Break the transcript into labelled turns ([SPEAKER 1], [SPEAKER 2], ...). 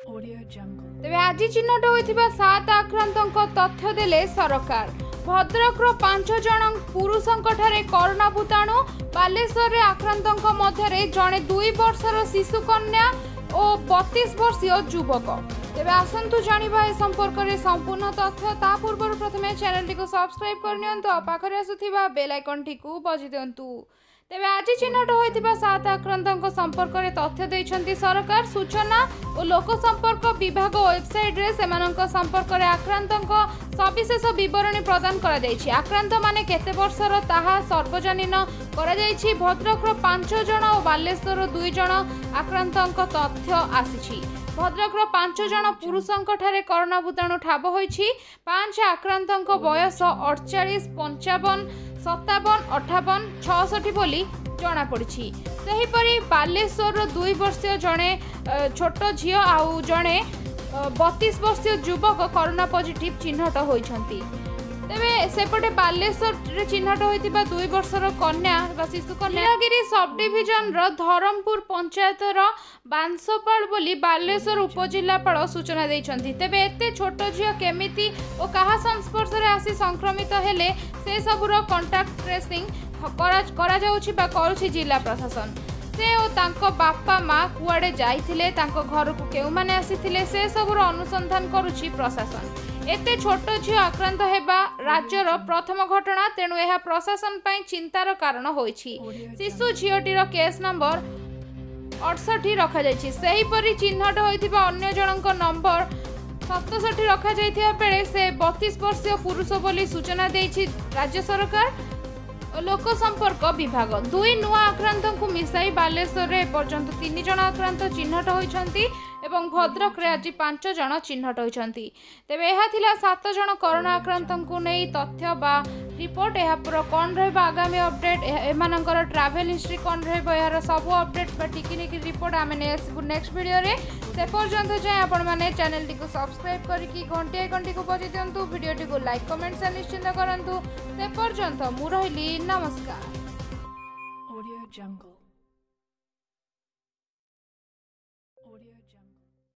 [SPEAKER 1] तेज आज चिन्हट होता 7 आक्रांतों तथ्य देले सरकार। भद्रकर 5 जन पुरुषों कोरोना भूताणु। बालेश्वर आक्रांतों मध्य जड़े 2 वर्षर शिशुकन्या और 32 वर्षीय युवक। तेज आसतु जाना ए संपर्क में संपूर्ण तथ्य। ता पूर्व प्रथमे चैनल को सब्सक्राइब करनियंतु पाखरे आसुथिबा बेल आइकन टिकु बजि दियंतु। तेज आज चिन्हट होता 7 आक्रांतों संपर्क में तथ्य देइछंती सरकार। सूचना और लोक संपर्क विभाग वेबसाइट रे सेमानक संपर्क में आक्रांतों सविशेष बरणी प्रदान करा जायछि। आक्रांत माने केते वर्षर ताहा सार्वजनीन करा जायछि। भद्रकर 5 जन और बालेश्वर 2 जन आक्रांतों तथ्य आसीछि। भद्रकर 5 जन पुरुषों कोरोना भूताणु ठाब होइछि। 5 आक्रांतों बयस 48, 55, 57, 58, 66 बोली जना पड़ी। सेहीपरि बालेश्वर 2 वर्षीय जड़े छोट झी आउ जड़े 32 वर्षीय युवक कोरोना पॉजिटिव चिन्हट होइछंती। तेबे सेपटे बालेश्वर चिन्हट होइतिबा 2 वर्षर कन्या शिशु कन्या नीलगिरी सब डिविजन रो धरमपुर पंचायत रो बांसपाल बोली बालेश्वर उपजिल्लापाल सूचना दैछंती। तेबे एते छोट झियो केमिति ओ कहा संस्पर्श रे आसी संक्रमित हेले से सबुरो कांटेक्ट ट्रेसिंग करा जाउछि बा करूछि जिला प्रशासन। से ओ तांको बापा माँ कुआडे जाइथिले, तांको घर को केउ माने आसीथिले से सबुरो अनुसंधान करूछि प्रशासन। एते छोट झियो आक्रांत हेबा राज्यर प्रथम घटना, तेणु यह प्रशासन पई चिंतार कारण होइछि। शिशु झियोटीर केस नंबर 68 रखा जाइछि। सेहीपरि चिन्हट होइथिबा अन्य जनक नंबर 67 रखा जाइथिबा बेले से 32 वर्षीय पुरुष बोली सूचना देइछि राज्य सरकार। लोक संपर्क विभाग 2 नुआ आक्रांतों को मिसाई बालेश्वर रे पर्यंत 3 जन आक्रांत चिन्हट होइछंती एवं भद्रक रे आज 5 जन चिन्हट होइछंती। तेबे एहा थिला 7 जन कोरोना आक्रांतों को नै तथ्य बा रिपोर्ट। एहा पर कोन रहबा आगामी अपडेट, एमानकर ट्रैवल हिस्ट्री कोन रहबा, यार सब अपडेट बा टिकिनिकी रिपोर्ट आमे नेक्स्ट वीडियो रे। से पर्यंत जाय आपण माने चैनल टी को सब्सक्राइब करिकि घंटी आइकन टी को बजि दियंतु, वीडियो टी को लाइक कमेंट से निश्चिंत करंतु। से पर्यंत मु रहिली नमस्कार।